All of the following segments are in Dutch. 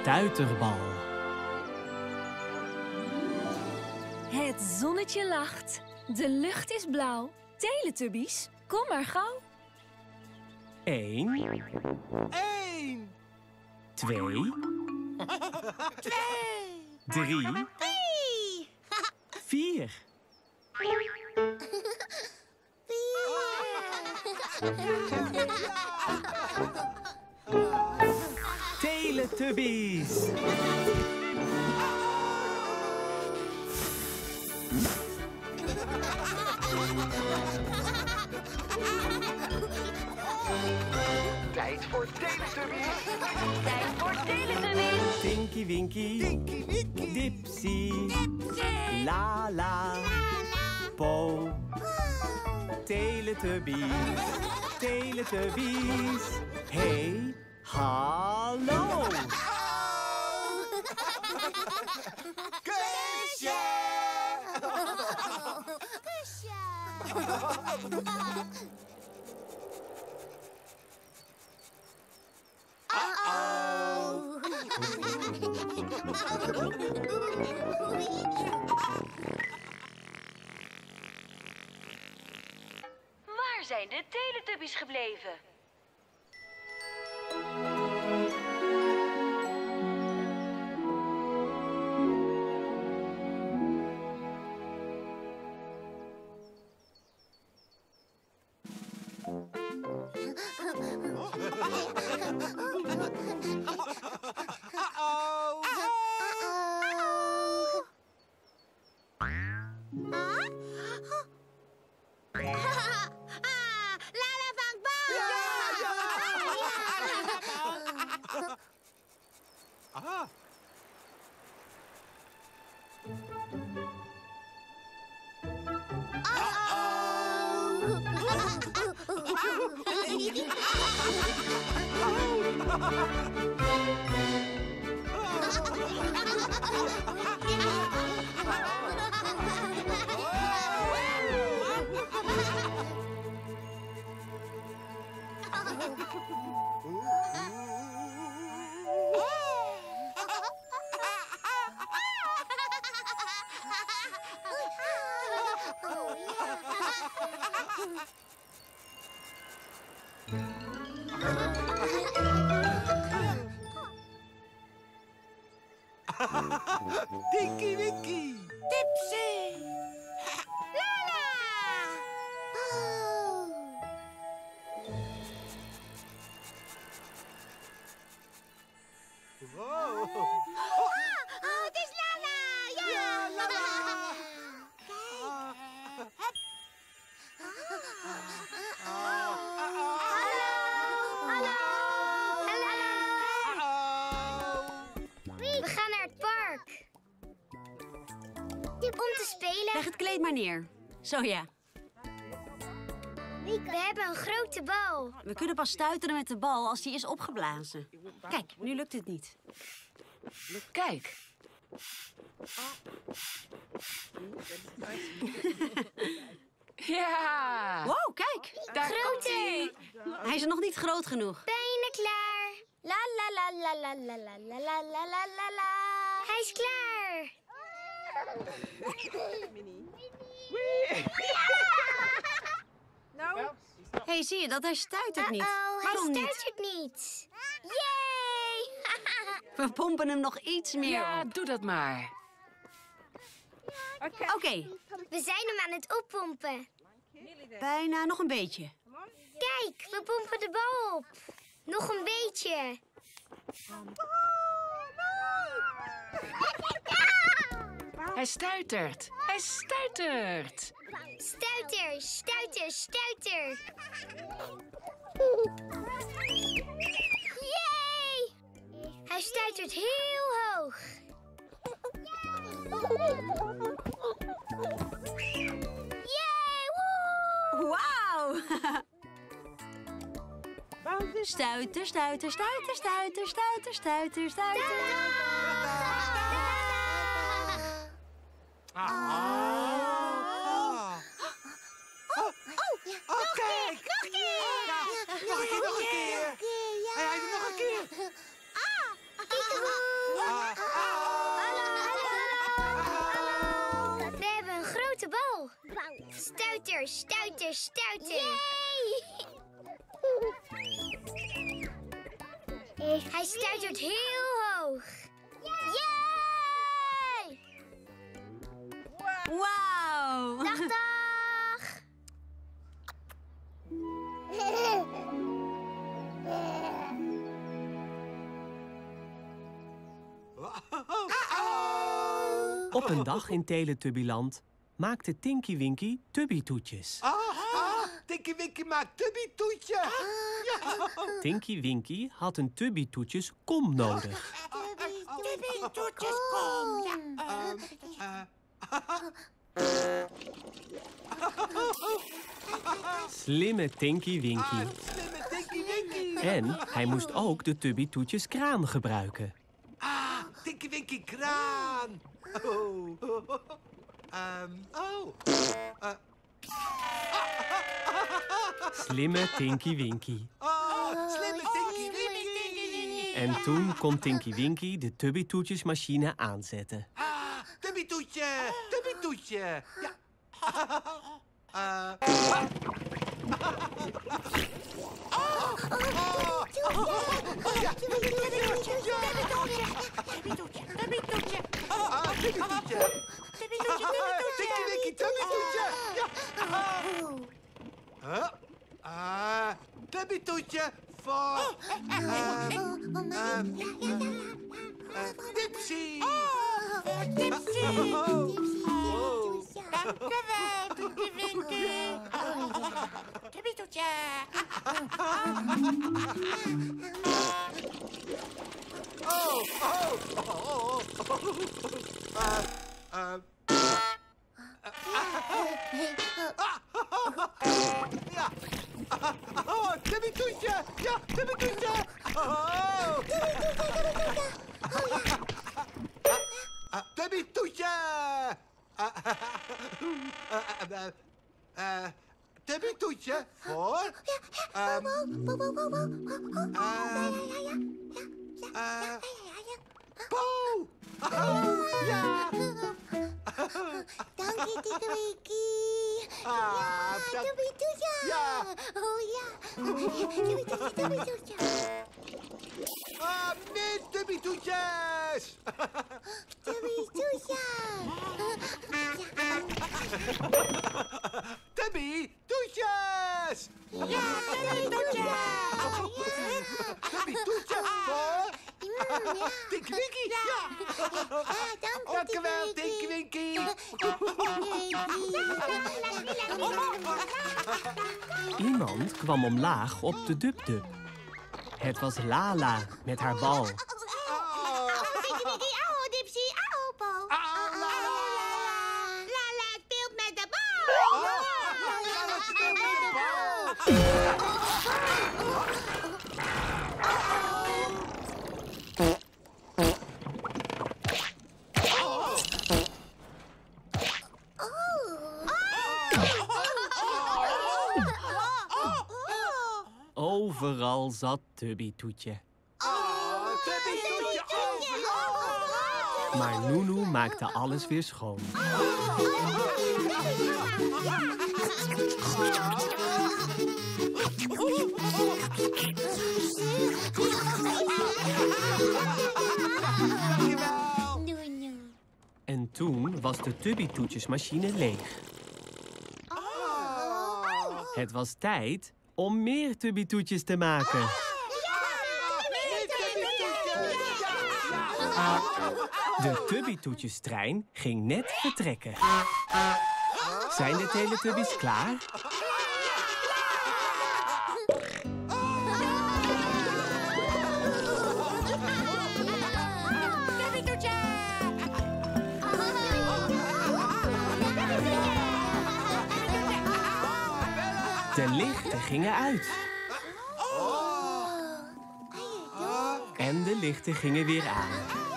stuiterbal. Het zonnetje lacht. De lucht is blauw. Teletubbies, kom maar gauw. 1, 2, 3, 4. Teletubbies. Tijd voor Teletubbies. Tijd voor Teletubbies. Tinky Winky, Tinky Winky. Dipsy, Lala, Po. Teletubbies, Teletubbies. Hey, hallo. Kusje! Waar zijn de Teletubbies gebleven? Lala vangt bal! Tinky Winky. Dipsy! Lala! Wow. Het is Lala! Ja! We gaan naar het park. Om te spelen. Leg het kleed maar neer. Zo ja. We hebben een grote bal. We kunnen pas stuiteren met de bal als die is opgeblazen. Kijk, nu lukt het niet. Kijk. Ja. Wow, kijk. Daar Grote. komt hij. Hij is nog niet groot genoeg. Bijna klaar. La la la la la la la la la la la la la. Hij is klaar. Hé, zie je dat? Hij stuitert niet. hij Waarom niet? stuitert niet. Yay! We pompen hem nog iets meer Ja, op. doe dat maar. Oké, We zijn hem aan het oppompen. bijna nog een beetje. Kijk, we pompen de bal op. Nog een beetje. Hij stuitert. Hij stuitert. Stuiter, stuiter, stuiter. Yay! Hij stuitert heel hoog. Yay! Woe! Wauw! Stuiter, stuiter, stuiter, stuiter, stuiter, stuiter, stuiter. Kijk! Nog een keer! Nog een keer! Hij doet nog een keer! Kiekeboe! stuiter, stuiter, stuiter. Yay! Hij stuitert heel hoog. Yay! Wauw. Dag, dag. Op een dag in Teletubbyland maakte Tinky Winky Tubby-toetjes. Tinky Winky maakt Tubby-toetje. Tinky Winky had een Tubby-toetjes kom nodig. Tubby-toetjes, kom. Slimme Tinky Winky. Slimme Tinky Winky. En hij moest ook de Tubby-toetjes kraan gebruiken. Tinky Winky kraan. Slimme Tinky Winky. Slimme Tinky Winky. En toen kon Tinky Winky de Tubby-toetjesmachine aanzetten. Tubby-toetje. Tubby-toetje. Ja. Tinky Winky Tubby-toetje. Tubby-toetje voor... Dipsy. Ja. Tubby-toetje. Ja, Tubby-toetje. Tubby-toetje. Tubby-toetje voor... Bo! Ja! Dank je, Tinky Winky. Tubby-toetje. Ja! Oh ja. Tubby-toetje, Tubby-toetje. Meer Tubby-toetjes! Tubby-toetje. Tubby-toetjes! Ja, Tubby-toetje. Tubby-toetje voor... Tinky Winky! Ja! Dank je wel, Tinky Winky! Iemand kwam omlaag op de Dub-Dub. Het was Lala met haar bal. Tinky Winky, auw, Dipsy, auw, Po. Lala speelt met de bal. Lala speelt met de bal. Overal zat Tubby-toetje. Tubby-toetje overal! Maar Nunu maakte alles weer schoon. En toen was de Tubby-toetjesmachine leeg. Het was tijd om meer Tubby-toetjes te maken. De Tubby-toetjestrein ging net vertrekken. Zijn de Teletubbies klaar? De lichten gingen uit. En de lichten gingen weer aan.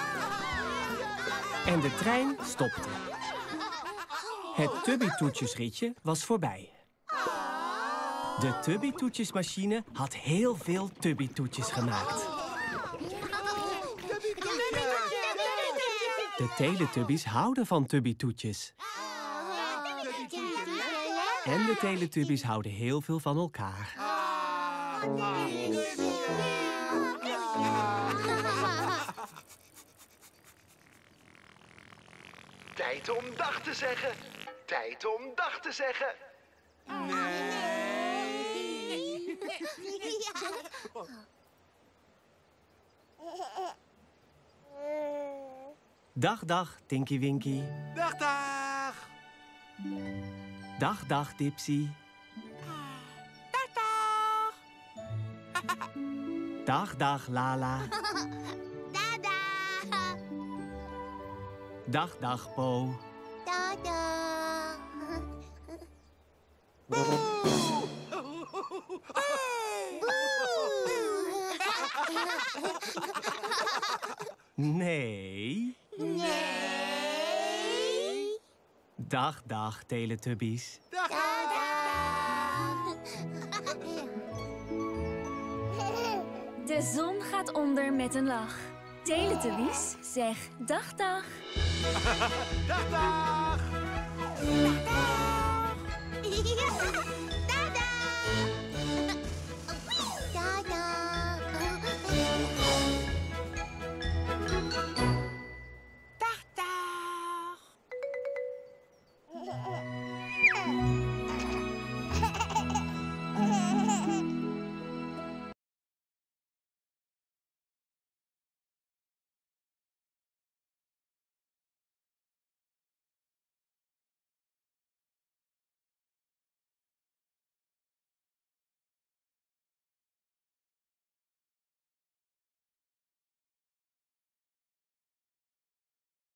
En de trein stopte. Het Tubby-toetjesritje was voorbij. De Tubby-toetjesmachine had heel veel Tubby-toetjes gemaakt. De Teletubbies houden van Tubby-toetjes. En de Teletubbies houden heel veel van elkaar. Tijd om dag te zeggen. Tijd om dag te zeggen. Dag, dag, Tinky Winky. Dag, dag. Dag, dag, Dipsy. Dag, dag. Dag, dag, Lala. Dada. Dag, dag, Po. Dada. Nee. Nee. Dag, dag, Teletubbies. Dag, De zon gaat onder met een lach. Teletubbies, zeg dag dag. dag, dag. Dag.